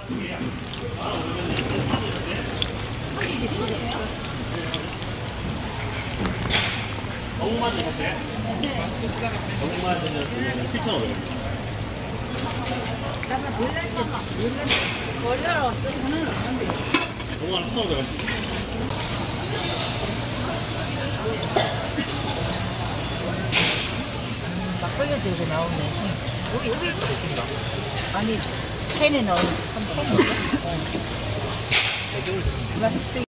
너무 맛이 어때? 너무 맛은 7,500원. 나가 몰라 없어. 저는 없는데. 너무 하나 1,500원. 막걸리 들고 나오네. 여기 있다. 아니 캔에 넣은 캔 넣어. 맛있지.